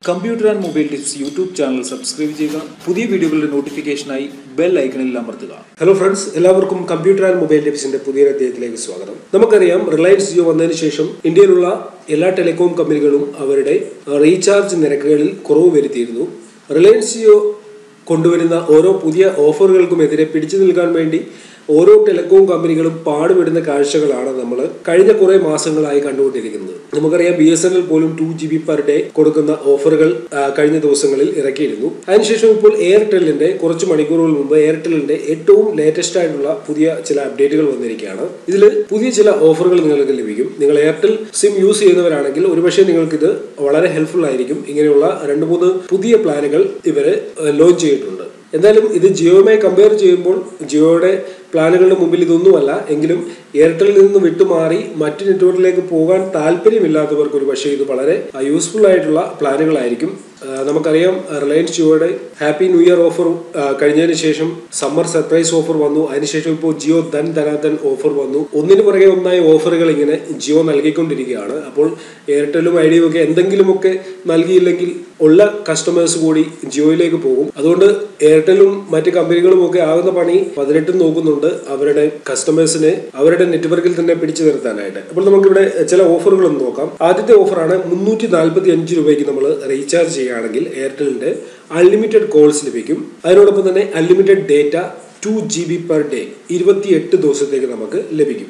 Computer and Mobile Tips YouTube channel subscribe ചെയ്യുക. പുതിയ വീഡിയോകളുടെ നോട്ടിഫിക്കേഷനായി ബെൽ ഐക്കണിൽ അമർത്തുക. ഹലോ ഫ്രണ്ട്സ്, എല്ലാവർക്കും കമ്പ്യൂട്ടർ ആൻഡ് മൊബൈൽ ടിപ്സിന്റെ പുതിയ അധ്യായത്തിലേക്ക് സ്വാഗതം. നമുക്കറിയാം, റിലയൻസ് ജിയോ വന്നതിന് ശേഷം ഇന്ത്യയിലുള്ള എല്ലാ ടെലികോം കമ്പനികളും അവരുടെ റീചാർജ് നിരക്കുകളിൽ കുറവ് വരുത്തിയിരുന്നു. റിലയൻസ് ജിയോ കൊണ്ടുവരുന്ന ഓരോ പുതിയ ഓഫറുകൾക്കുമെതിരെ പിടിച്ചു നിൽക്കാൻ വേണ്ടി ഓരോ ടെലികോം കമ്പനികളും പാടുപെടുന്ന കാഴ്ചകളാണ് നമ്മൾ കഴിഞ്ഞ കുറേ മാസങ്ങളായി കണ്ടുകൊണ്ടിരിക്കുന്നത്. നമുക്കറിയാം, BSNL പോലും 2 GB പെർ ഡേ കൊടുക്കുന്ന ഓഫറുകൾ കഴിഞ്ഞ ദിവസങ്ങളിൽ ഇറക്കിയിരുന്നു. അതിനുശേഷം ഇപ്പോൾ എയർടെല്ലിന്റെ കുറച്ച് മണിക്കൂറുകൾ മുമ്പ് എയർടെല്ലിന്റെ ഏറ്റവും ലേറ്റസ്റ്റ് ആയിട്ടുള്ള പുതിയ ചില അപ്ഡേറ്റുകൾ വന്നിരിക്കുകയാണ്. ഇതിൽ പുതിയ ചില ഓഫറുകൾ നിങ്ങൾക്ക് ലഭിക്കും. നിങ്ങൾ എയർടെൽ സിം യൂസ് ചെയ്യുന്നവരാണെങ്കിൽ ഒരുപക്ഷെ നിങ്ങൾക്ക് ഇത് വളരെ ഹെൽപ്ഫുൾ ആയിരിക്കും. ഇങ്ങനെയുള്ള 2-3 പുതിയ പ്ലാനുകൾ ഇവര് ലോഞ്ച് ചെയ്തിട്ടുണ്ട്. എന്തായാലും ഇത് ജിയോയുമായി കമ്പയർ ചെയ്യുമ്പോൾ ജിയോയുടെ പ്ലാനുകളുടെ മുമ്പിൽ ഇതൊന്നുമല്ല. എങ്കിലും എയർടെല്ലിൽ നിന്ന് വിട്ടുമാറി മറ്റ് നെറ്റ്വർക്കിലേക്ക് പോകാൻ താല്പര്യമില്ലാത്തവർക്ക് ഒരു പക്ഷേ ഇത് വളരെ യൂസ്ഫുൾ ആയിട്ടുള്ള പ്ലാനുകളായിരിക്കും. നമുക്കറിയാം, റിലയൻസ് ജിയോയുടെ ഹാപ്പി ന്യൂ ഇയർ ഓഫർ കഴിഞ്ഞതിന് ശേഷം സമ്മർ സർപ്രൈസ് ഓഫർ വന്നു. അതിനുശേഷം ഇപ്പോൾ ജിയോ ധൻ ഓഫർ വന്നു. ഒന്നിനു പുറകെ ഒന്നായി ഓഫറുകൾ ഇങ്ങനെ ജിയോ നൽകിക്കൊണ്ടിരിക്കുകയാണ്. അപ്പോൾ എയർടെല്ലും ഐഡിയയും ഒക്കെ എന്തെങ്കിലുമൊക്കെ നൽകിയില്ലെങ്കിൽ ഉള്ള കസ്റ്റമേഴ്സ് കൂടി ജിയോയിലേക്ക് പോകും. അതുകൊണ്ട് എയർടെല്ലും മറ്റ് കമ്പനികളും ഒക്കെ ആകുന്ന പണി 18 നോക്കുന്നുണ്ട് അവരുടെ കസ്റ്റമേഴ്സിനെ അവരുടെ നെറ്റ്വർക്കിൽ തന്നെ പിടിച്ചു നിർത്താനായിട്ട്. അപ്പോൾ നമുക്കിവിടെ ചില ഓഫറുകളൊന്ന് നോക്കാം. ആദ്യത്തെ ഓഫറാണ് 345 രൂപയ്ക്ക് നമ്മൾ റീചാർജ് ചെയ്യുകയാണെങ്കിൽ എയർടെലിന്റെ അൺലിമിറ്റഡ് കോൾസ് ലഭിക്കും. അതിനോടൊപ്പം തന്നെ unlimited data 2 GB per day 28 ദിവസത്തേക്ക് നമുക്ക് ലഭിക്കും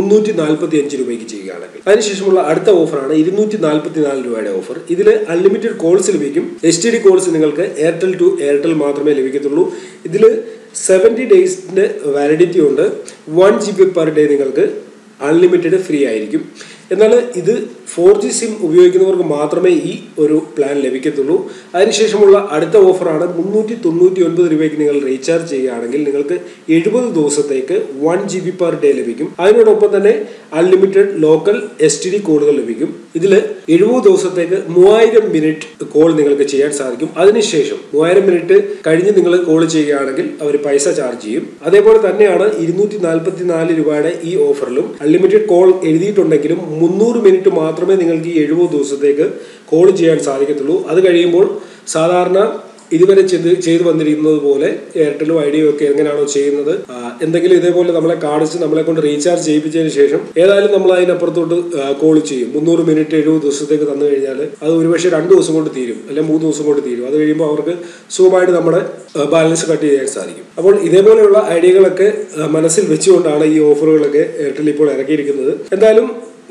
345 രൂപയ്ക്ക് ചെയ്യുകയാണെങ്കിൽ. അതിനുശേഷമുള്ള അടുത്ത ഓഫറാണ് 244 രൂപയുടെ ഓഫർ. ഇതിൽ അൺലിമിറ്റഡ് കോൾസ് ലഭിക്കും. STD കോൾസ് നിങ്ങൾക്ക് എയർടെൽ ടു എയർടെൽ മാത്രമേ ലഭിക്കത്തുള്ളൂ. ഇതിൽ 70 ഡേയ്സിന്റെ വാലിഡിറ്റി ഉണ്ട്. 1 GB പെർ ഡേ നിങ്ങൾക്ക് അൺലിമിറ്റഡ് ഫ്രീ ആയിരിക്കും. എന്നാൽ ഇത് 4G സിം ഉപയോഗിക്കുന്നവർക്ക് മാത്രമേ ഈ ഒരു പ്ലാൻ ലഭിക്കത്തുള്ളൂ. അതിനുശേഷമുള്ള അടുത്ത ഓഫറാണ് 399 രൂപയ്ക്ക് നിങ്ങൾ റീചാർജ് ചെയ്യുകയാണെങ്കിൽ നിങ്ങൾക്ക് 70 ദിവസത്തേക്ക് 1 GB പെർ ഡേ ലഭിക്കും. അതിനോടൊപ്പം തന്നെ അൺലിമിറ്റഡ് ലോക്കൽ STD കോളുകൾ ലഭിക്കും. ഇതിൽ 70 ദിവസത്തേക്ക് 3000 മിനിറ്റ് കോൾ നിങ്ങൾക്ക് ചെയ്യാൻ സാധിക്കും. അതിനുശേഷം 3000 മിനിറ്റ് കഴിഞ്ഞ് നിങ്ങൾ കോൾ ചെയ്യുകയാണെങ്കിൽ അവർ പൈസ ചാർജ് ചെയ്യും. അതേപോലെ തന്നെയാണ് 244 രൂപയുടെ ഈ ഓഫറിലും അൺലിമിറ്റഡ് കോൾ എഴുതിയിട്ടുണ്ടെങ്കിലും 300 മിനിറ്റ് മാത്രമേ നിങ്ങൾക്ക് ഈ 70 ദിവസത്തേക്ക് കോൾ ചെയ്യാൻ സാധിക്കത്തുള്ളൂ. അത് കഴിയുമ്പോൾ സാധാരണ ഇതുവരെ ചെയ്തു വന്നിരിക്കുന്നത് പോലെ എയർടെലും ഐഡിയയും ഒക്കെ എങ്ങനെയാണോ ചെയ്യുന്നത്, എന്തെങ്കിലും ഇതേപോലെ നമ്മളെ കാണിച്ച് നമ്മളെ കൊണ്ട് റീചാർജ് ചെയ്യിപ്പിച്ചതിന് ശേഷം ഏതായാലും നമ്മൾ അതിനപ്പുറത്തോട്ട് കോൾ ചെയ്യും. 300 മിനിറ്റ് 70 ദിവസത്തേക്ക് തന്നു കഴിഞ്ഞാൽ അത് ഒരുപക്ഷെ 2 ദിവസം കൊണ്ട് തീരും, അല്ലെങ്കിൽ 3 ദിവസം കൊണ്ട് തീരും. അത് കഴിയുമ്പോൾ അവർക്ക് സുഖമായിട്ട് നമ്മുടെ ബാലൻസ് കട്ട് ചെയ്യാൻ സാധിക്കും. അപ്പോൾ ഇതേപോലെയുള്ള ഐഡിയകളൊക്കെ മനസ്സിൽ വെച്ചുകൊണ്ടാണ് ഈ ഓഫറുകളൊക്കെ എയർടെൽ ഇപ്പോൾ ഇറക്കിയിരിക്കുന്നത്. എന്തായാലും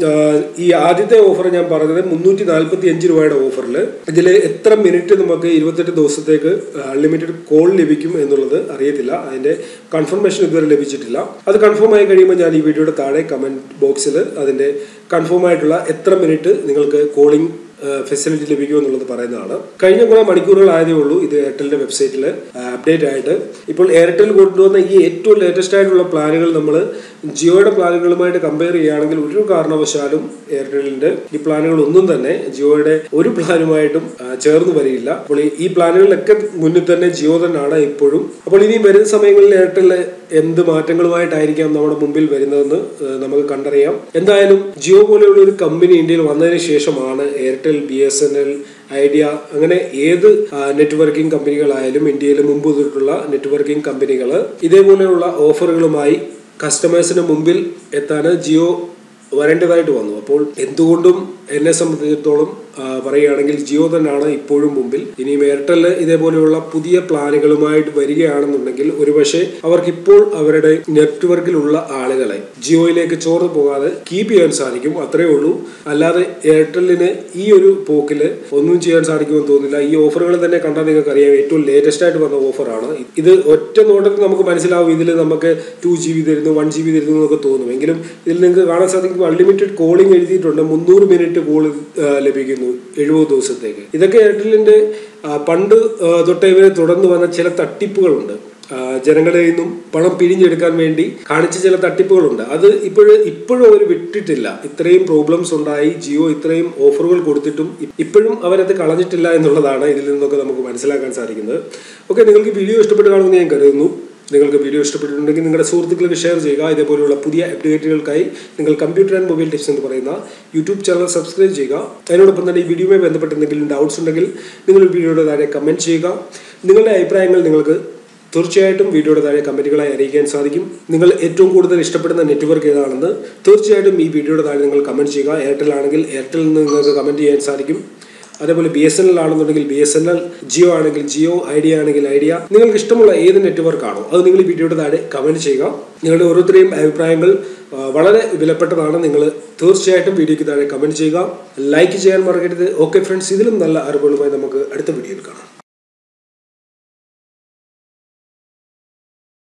ഈ ആദ്യത്തെ ഓഫർ ഞാൻ പറഞ്ഞത് 345 രൂപയുടെ ഓഫറിൽ ഇതിൽ എത്ര മിനിറ്റ് നമുക്ക് 28 ദിവസത്തേക്ക് അൺലിമിറ്റഡ് കോൾ ലഭിക്കും എന്നുള്ളത് അറിയത്തില്ല. അതിന്റെ കൺഫർമേഷൻ ഇതുവരെ ലഭിച്ചിട്ടില്ല. അത് കൺഫേം ആയി കഴിയുമ്പോൾ ഞാൻ ഈ വീഡിയോയുടെ താഴെ കമന്റ് ബോക്സിൽ അതിന്റെ കൺഫേം ആയിട്ടുള്ള എത്ര മിനിറ്റ് നിങ്ങൾക്ക് കോളിംഗ് ഫെസിലിറ്റി ലഭിക്കും എന്നുള്ളത് പറയുന്നതാണ്. കഴിഞ്ഞ കുറെ മണിക്കൂറുകളായതേ ഉള്ളൂ ഇത് എയർടെലിന്റെ വെബ്സൈറ്റിൽ അപ്ഡേറ്റ് ആയിട്ട്. ഇപ്പോൾ എയർടെൽ കൊണ്ടുവന്ന ഈ ഏറ്റവും ലേറ്റസ്റ്റ് ആയിട്ടുള്ള പ്ലാനുകൾ നമ്മൾ ജിയോയുടെ പ്ലാനുകളുമായിട്ട് കമ്പയർ ചെയ്യുകയാണെങ്കിൽ ഒരു കാരണവശാലും എയർടെലിന്റെ ഈ പ്ലാനുകൾ ഒന്നും തന്നെ ജിയോയുടെ ഒരു പ്ലാനുമായിട്ടും ചേർന്ന് വരികയില്ല. അപ്പോൾ ഈ പ്ലാനുകളിലൊക്കെ മുന്നിൽ തന്നെ ജിയോ തന്നെയാണ് ഇപ്പോഴും. അപ്പോൾ ഇനി വരുന്ന സമയങ്ങളിൽ എയർടെലിൽ എന്ത് മാറ്റങ്ങളുമായിട്ടായിരിക്കാം നമ്മുടെ മുമ്പിൽ വരുന്നതെന്ന് നമുക്ക് കണ്ടറിയാം. എന്തായാലും ജിയോ പോലെയുള്ള ഒരു കമ്പനി ഇന്ത്യയിൽ വന്നതിന് ശേഷമാണ് എയർടെൽ, BSNL, ഐഡിയ അങ്ങനെ ഏത് നെറ്റ്വർക്കിംഗ് കമ്പനികളായാലും ഇന്ത്യയിൽ മുമ്പ് തൊട്ടുള്ള നെറ്റ്വർക്കിംഗ് കമ്പനികൾ ഇതേപോലെയുള്ള ഓഫറുകളുമായി കസ്റ്റമേഴ്സിന് മുമ്പിൽ എത്താൻ ജിയോ വരേണ്ടതായിട്ട് വന്നു. അപ്പോൾ എന്തുകൊണ്ടും എന്നെ സംബന്ധിച്ചിടത്തോളം പറയുകയാണെങ്കിൽ ജിയോ തന്നെയാണ് ഇപ്പോഴും മുമ്പിൽ. ഇനിയും എയർടെൽ ഇതേപോലെയുള്ള പുതിയ പ്ലാനുകളുമായിട്ട് വരികയാണെന്നുണ്ടെങ്കിൽ ഒരുപക്ഷെ അവർക്കിപ്പോൾ അവരുടെ നെറ്റ്വർക്കിലുള്ള ആളുകളെ ജിയോയിലേക്ക് ചോർന്നു പോകാതെ കീപ്പ് ചെയ്യാൻ സാധിക്കും. അത്രേ ഉള്ളൂ. അല്ലാതെ എയർടെല്ലിന് ഈ ഒരു പോക്കിൽ ഒന്നും ചെയ്യാൻ സാധിക്കുമെന്ന് തോന്നുന്നില്ല. ഈ ഓഫറുകൾ തന്നെ കണ്ടാൽ നിങ്ങൾക്ക് അറിയാം, ഏറ്റവും ലേറ്റസ്റ്റ് ആയിട്ട് വന്ന ഓഫറാണ് ഇത്. ഒറ്റ നോട്ടത്തിൽ നമുക്ക് മനസ്സിലാവും ഇതിൽ നമുക്ക് 2 GB തരുന്നു, 1 GB തരുന്നു എന്നൊക്കെ തോന്നും. എങ്കിലും ഇതിൽ നിങ്ങൾക്ക് കാണാൻ സാധിക്കും അൺലിമിറ്റഡ് കോളിംഗ് എഴുതിയിട്ടുണ്ട്. 300 മിനിറ്റ് കോൾ ലഭിക്കുന്നു 70 ദിവസത്തേക്ക്. ഇതൊക്കെ എയർടെല്ലിന്റെ പണ്ട് തൊട്ടേ ഇവരെ തുടർന്ന് വന്ന ചില തട്ടിപ്പുകളുണ്ട്. ജനങ്ങളിൽ നിന്നും പണം പിരിഞ്ഞെടുക്കാൻ വേണ്ടി കാണിച്ച ചില തട്ടിപ്പുകളുണ്ട്. അത് ഇപ്പോഴും അവർ വിട്ടിട്ടില്ല. ഇത്രയും പ്രോബ്ലംസ് ഉണ്ടായി ജിയോ ഇത്രയും ഓഫറുകൾ കൊടുത്തിട്ടും ഇപ്പോഴും അവരത് കളഞ്ഞിട്ടില്ല എന്നുള്ളതാണ് ഇതിൽ നിന്നൊക്കെ നമുക്ക് മനസ്സിലാക്കാൻ സാധിക്കുന്നത്. ഓക്കെ, നിങ്ങൾക്ക് വീഡിയോ ഇഷ്ടപ്പെട്ട് കാണുമെന്ന് ഞാൻ കരുതുന്നു. നിങ്ങൾക്ക് വീഡിയോ ഇഷ്ടപ്പെട്ടിട്ടുണ്ടെങ്കിൽ നിങ്ങളുടെ സുഹൃത്തുക്കൾക്ക് ഷെയർ ചെയ്യുക. ഇതേപോലെയുള്ള പുതിയ അപ്ഡേറ്റുകൾക്കായി നിങ്ങൾ കമ്പ്യൂട്ടർ ആൻഡ് മൊബൈൽ ടിപ്സ് എന്ന് പറയുന്ന യൂട്യൂബ് ചാനൽ സബ്സ്ക്രൈബ് ചെയ്യുക. അതിനോടൊപ്പം തന്നെ ഈ വീഡിയോയുമായി ബന്ധപ്പെട്ട് എന്തെങ്കിലും ഡൗട്ട്സ് ഉണ്ടെങ്കിൽ നിങ്ങൾ വീഡിയോയുടെ താഴെ കമൻറ്റ് ചെയ്യുക. നിങ്ങളുടെ അഭിപ്രായങ്ങൾ നിങ്ങൾക്ക് തീർച്ചയായിട്ടും വീഡിയോയുടെ താഴെ കമൻറ്റുകളായി അറിയിക്കാൻ സാധിക്കും. നിങ്ങൾ ഏറ്റവും കൂടുതൽ ഇഷ്ടപ്പെടുന്ന നെറ്റ്വർക്ക് ഏതാണെന്ന് തീർച്ചയായിട്ടും ഈ വീഡിയോയുടെ താഴെ നിങ്ങൾ കമൻറ്റ് ചെയ്യുക. എയർടെൽ ആണെങ്കിൽ എയർടെൽ നിന്ന് നിങ്ങൾക്ക് കമൻറ്റ് ചെയ്യാൻ സാധിക്കും. അതേപോലെ BSNL ആണെന്നുണ്ടെങ്കിൽ BSNL, ജിയോ ആണെങ്കിൽ ജിയോ, ഐഡിയ ആണെങ്കിൽ ഐഡിയ. നിങ്ങൾക്ക് ഇഷ്ടമുള്ള ഏത് നെറ്റ്വർക്ക് ആണോ അത് നിങ്ങൾ ഈ വീഡിയോയുടെ താഴെ കമൻറ്റ് ചെയ്യുക. നിങ്ങളുടെ ഓരോരുത്തരെയും അഭിപ്രായങ്ങൾ വളരെ വിലപ്പെട്ടതാണ്. നിങ്ങൾ തീർച്ചയായിട്ടും വീഡിയോയ്ക്ക് താഴെ കമൻറ്റ് ചെയ്യുക, ലൈക്ക് ചെയ്യാൻ മറക്കരുത്. ഓക്കെ ഫ്രണ്ട്സ്, ഇതിലും നല്ല അറിവുകളുമായി നമുക്ക് അടുത്ത വീഡിയോയിൽ കാണാം.